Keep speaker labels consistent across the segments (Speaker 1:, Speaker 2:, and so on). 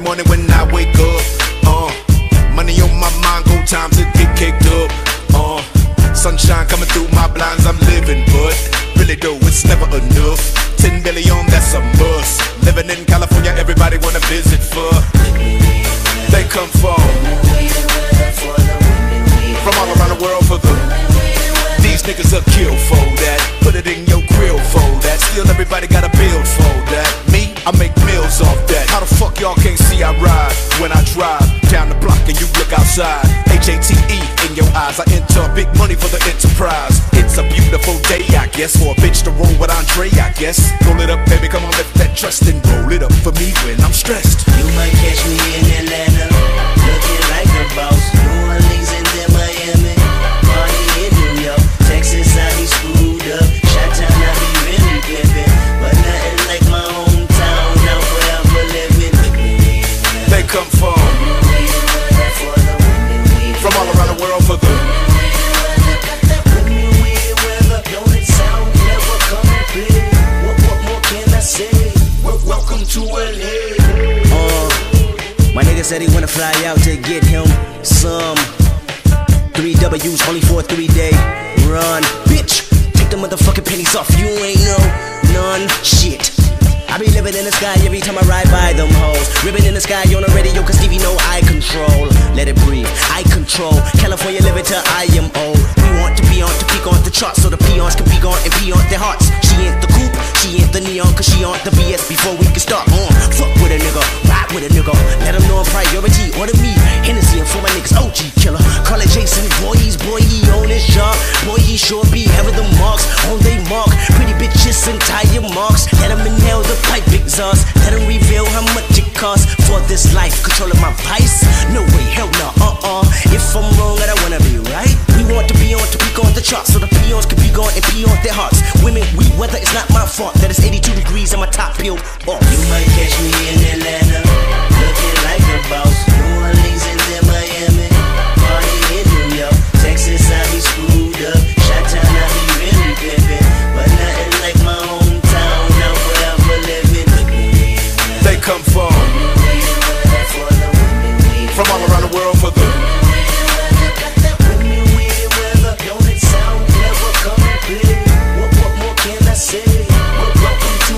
Speaker 1: morning when I wake up. Money on my mind, go time to get caked up. Sunshine coming through my blinds, I'm living, but really though, it's never enough. 10 billion, that's a must. Living in California, everybody wanna visit for. They come from all around the world for the. These niggas are kill for that. Put it in your grill for that. Still everybody gotta build for that. Me, I make meals off that. How the fuck y'all can't see I ride when I drive down the block and you look outside? HATE in your eyes. I enter big money for the enterprise. It's a beautiful day, I guess, for a bitch to roll with Andre, I guess. Roll it up, baby, come on, lift that trust and roll it up for me when I'm stressed.
Speaker 2: You might catch me in Atlanta, looking like a boss. New Orleans and then Miami, party in New York. Texas, I be screwed up. Chi-town, I be really pimpin', but nothing like my hometown. Now forever living.
Speaker 1: They come from all around the world for the.
Speaker 2: Don't it sound never come and play? What more can I say? Welcome to LA. My nigga said he wanna fly out to get him some 3 W's only for a 3-day run. Bitch, take the motherfucking pennies off. You ain't know none shit. I be living in the sky every time I ride by them hoes. Ribbon in the sky on the radio, cause Stevie know I control. Let it breathe, I control. California living till I am old. We want to be on to peak on the charts, so the peons can be gone and be on their hearts. She ain't the coupe, she ain't the neon, cause she on the BS before we can start. Fuck with a nigga, ride with a nigga. Let them know I'm priority, order me Hennessy and for my niggas OG killer. Call it Jason Voorhees, boy he on his job. Boy he sure be having the marks on they mark. Pretty bitches and tire marks. Let them inhale the pipe exhaust. Let them reveal how much it costs for this life. Controlling my vice? No way, hell no, If I'm wrong, I don't wanna be right. We want to be on to peak on the charts, so the peons can be gone and pee on their hearts. Women, we weather, it's not my fault that it's 82 degrees and my top peeled off. You might catch me in Atlanta, looking like a boss. New Orleans and then Miami, party in New York. Texas, I be screwed up. Chi-town, I be really pimpin', but nothing like my hometown. Now forever living.
Speaker 1: They come from all around the world for the.
Speaker 2: Don't it sound never come and play? What more can I say? Welcome to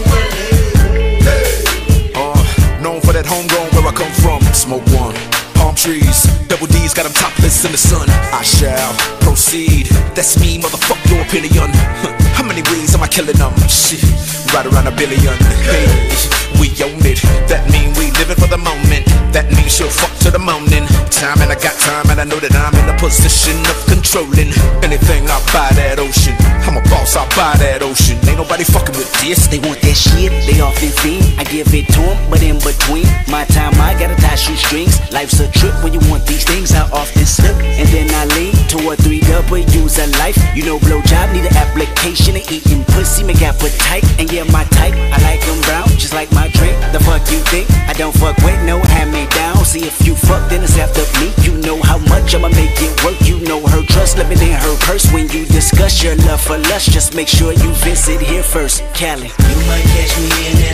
Speaker 2: LA.
Speaker 1: Known for that homegrown where I come from. Smoke one. Palm trees, double D's got them topless in the sun. I shall proceed. That's me, motherfuck your opinion. How many ways am I killing them? Shit, right around a billion. Hey, we own it. That mean we living for the moment. That means she'll fuck to the morning time, and I got time, and I know that I'm in a position of controlling anything out by that ocean. I'm a boss out by that ocean. Ain't nobody fucking with this.
Speaker 2: They want that shit, they often fiend. I give it to them, but in between my time, I gotta tie shoestrings. Life's a trip when you want these things. I often slip, and then I lean to a 3 W's of life. You know, blowjob need an application of eating pussy, make appetite. And yeah, my type, I like them brown, just like my drink. The fuck you think? I don't fuck with no hand-me-down. See if you fuck, then it's after me. You know how much I'ma make it work. You know her trust, living in her purse. When you discuss your love for lust, just make sure you visit here first. Cali, you might catch me in